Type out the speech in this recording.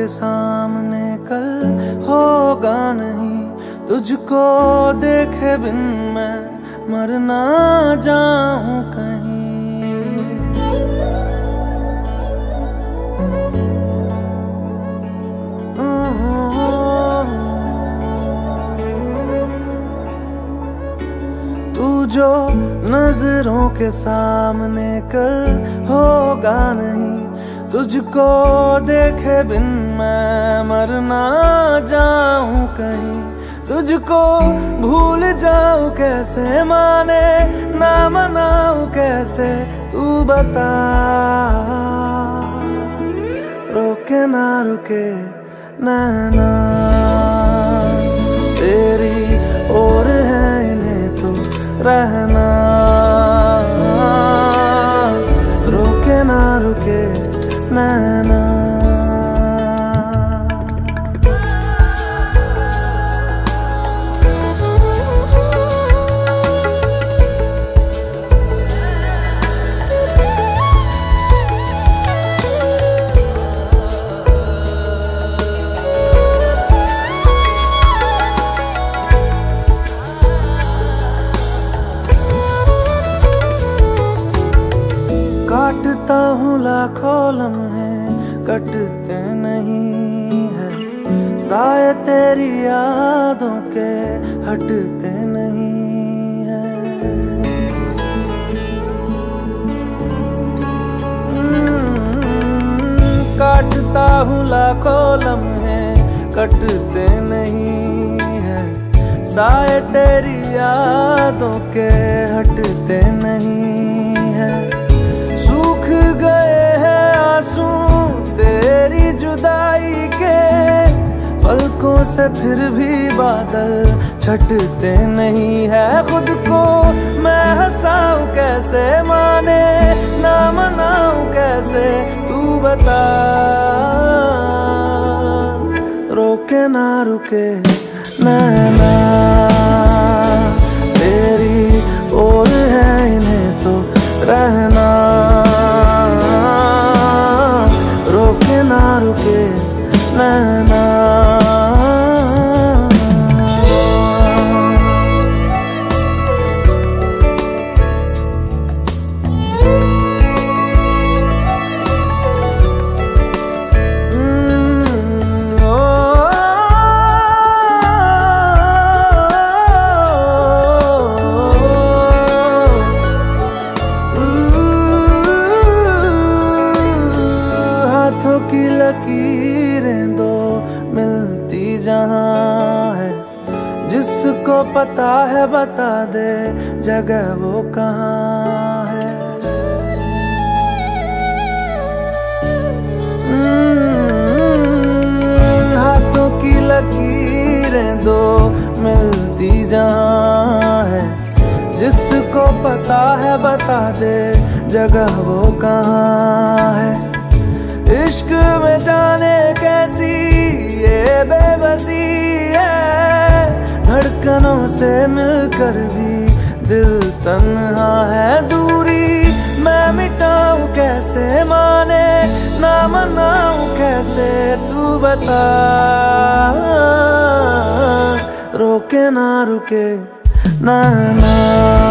के सामने कल होगा नहीं, तुझको देखे बिन मैं मर ना जाऊं कहीं। तू जो नजरों के सामने कल होगा नहीं, तुझको देखे बिन मैं मर ना जाऊं कहीं। तुझको भूल जाऊं कैसे, माने ना मनाऊं कैसे, तू बता। रोके ना रुके नैना तेरी ओर है, इन्हें तो रहना। रोके ना रुके नैना। काटता हूँ लाखों लम्हे, कटते नहीं है साए तेरी यादों के, हटते नहीं है। काटता हूँ लाखों लम्हे, कटते नहीं है साए तेरी यादों के, हटते नहीं है। सूख गए हैं आंसू तेरी जुदाई के, पलकों से फिर भी बादल छटते नहीं है। खुद को मैं हंसाऊं कैसे, माने ना मनाऊं कैसे, तू बता। रोके ना रुके नैना तेरी ओर है, इन्हें तो रहना। रोके ना रुके नैना। हाथों की लकीरें दो मिलती जहाँ है, जिसको पता है बता दे जगह वो कहाँ है। हाथों की लकीरें दो मिलती जहाँ है, जिसको पता है बता दे जगह वो कहाँ है। इश्क में जाने कैसी ये बेबसी है, धड़कनों से मिलकर भी दिल तन्हा है। दूरी मैं मिटाऊं कैसे, माने ना मनाऊं कैसे, तू बता। रोके ना रुके नैना।